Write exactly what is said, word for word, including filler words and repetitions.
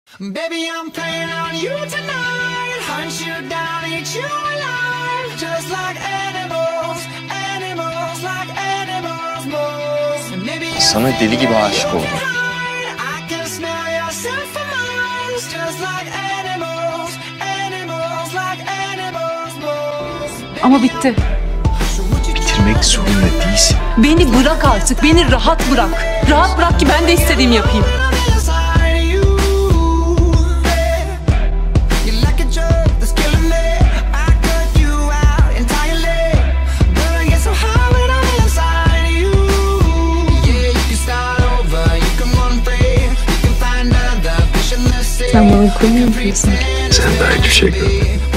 Baby, I'm playing on you tonight. Hunt you down, eat you alive. Just like animals, animals, like animals, moles. Maybe Sana deli gibi aşık oldum. I can smell your scent from miles. Just like animals, animals, like animals, moles. Ama bitti. Bitirmek zorunda değilsin. Beni bırak artık, beni rahat bırak. Rahat bırak ki ben de istediğimi yapayım. Sen bana koymuyor musun? Sen daha hiçbir şey görmedin.